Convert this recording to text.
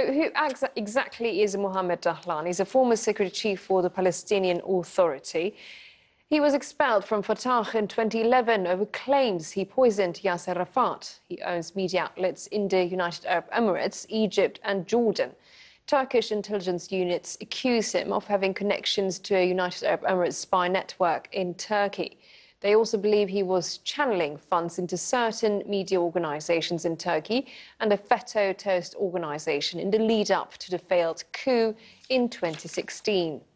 So who exactly is Mohammad Dahlan? He's a former secretary-chief for the Palestinian Authority. He was expelled from Fatah in 2011 over claims he poisoned Yasser Arafat. He owns media outlets in the United Arab Emirates, Egypt and Jordan. Turkish intelligence units accuse him of having connections to a United Arab Emirates spy network in Turkey. They also believe he was channeling funds into certain media organizations in Turkey and a FETO terrorist organization in the lead-up to the failed coup in 2016.